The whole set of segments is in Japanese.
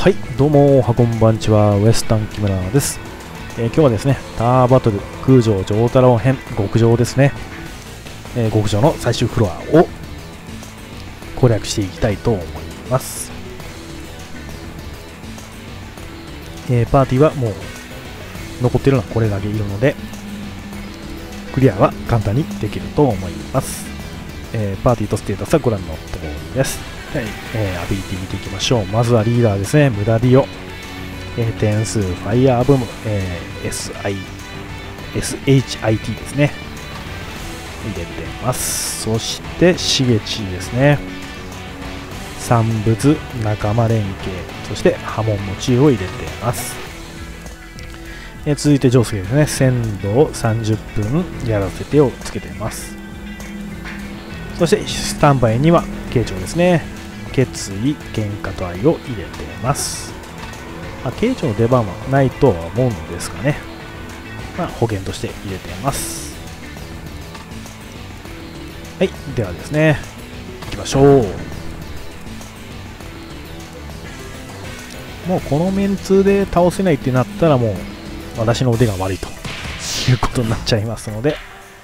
はい、どうもこんばんちは、ウエスタン木村です。今日はですね、タワーバトル空城城太郎編極上ですね。極上の最終フロアを攻略していきたいと思います。パーティーはもう残っているのはこれだけいるので、クリアは簡単にできると思います。パーティーとステータスはご覧の通りです。はい、アビリティ見ていきましょう。まずはリーダーですね、無駄ディオ、点数、ファイヤーブーム、SHIT ですね、入れてます。そして、しげちですね、産物、仲間連携、そして波紋の治癒を入れてます。続いて、ジョースケですね、鮮度を30分やらせてをつけてます。そして、スタンバイには、慶長ですね。決意、喧嘩と愛を入れてます。慶長の出番はないとは思うのですがね、保険として入れてます。はい、ではですね、いきましょう。もうこのメンツで倒せないってなったら、もう私の腕が悪いということになっちゃいますので、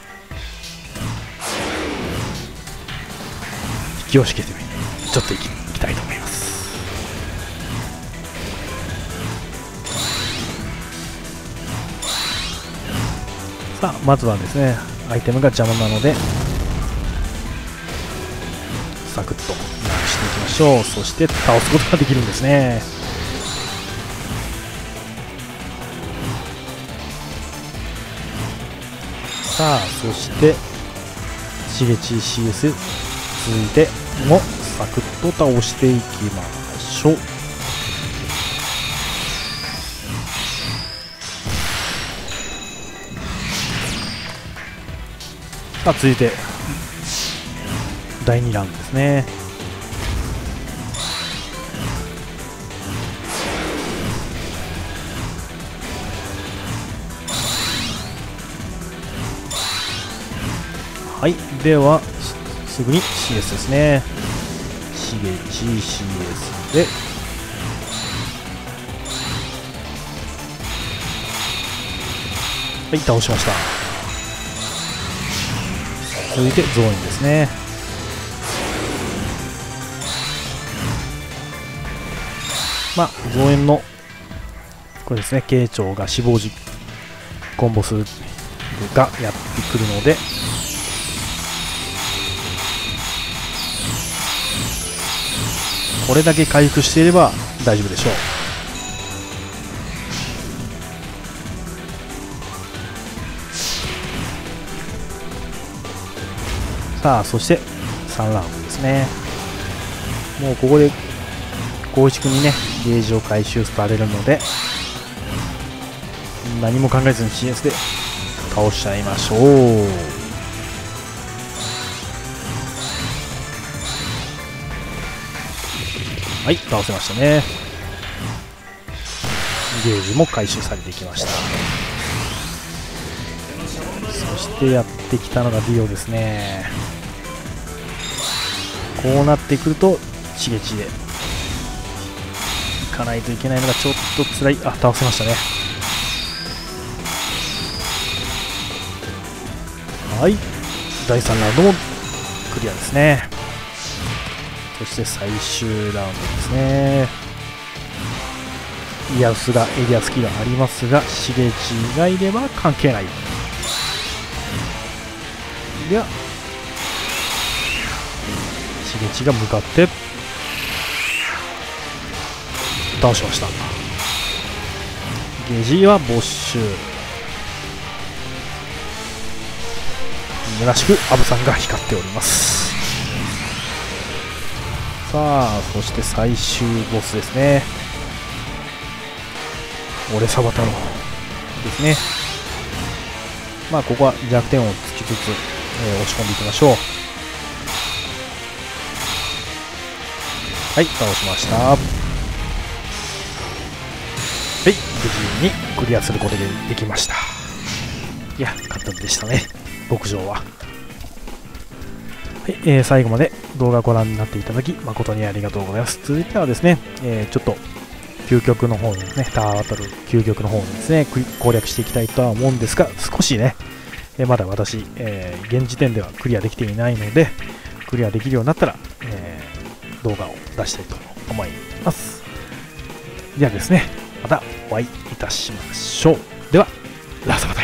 気を引けてちょっといきたいと思います。さあ、まずはですね、アイテムが邪魔なのでサクッとなくしていきましょう。そして倒すことができるんですね。さあ、そしてしげち CS 続いてもサクッと倒していきましょう。さあ、続いて第2ラウンドですね。はい、ではすぐに CS ですね。しげち CS ではい、倒しました。続いてゾーンですね。増援のこれですね、慶長が死亡時コンボスがやってくるので、これだけ回復していれば大丈夫でしょう。さあ、そして3ラウンドですね。もうここで光一君にね、ゲージを回収されるので、何も考えずに CS で倒しちゃいましょう。はい、倒せましたね。ゲージも回収されてきました。そしてやってきたのがディオですね。こうなってくるとしげちでいかないといけないのがちょっと辛い。倒せましたね。はい、第3ラウンドもクリアですね。そして最終ラウンドですね。イヤスがエリアスキルありますが、しげち以外では関係ない。ではしげちが向かって倒しました。ゲージは没収。むなしくアブさんが光っております。さあ、そして最終ボスですね。俺サバ太郎ですね。ここは弱点をつきつつ、押し込んでいきましょう。はい、倒しました。はい、無事にクリアすることができました。いや、簡単でしたね、牧場は。はい、最後まで動画をご覧になっていただき誠にありがとうございます。続いてはですね、ちょっと究極の方にですね、タワー渡る究極の方にですね、攻略していきたいとは思うんですが、少しね、まだ私、現時点ではクリアできていないので、クリアできるようになったら、動画を出したいと思います。ではですね、またお会いいたしましょう。では、ラストバタ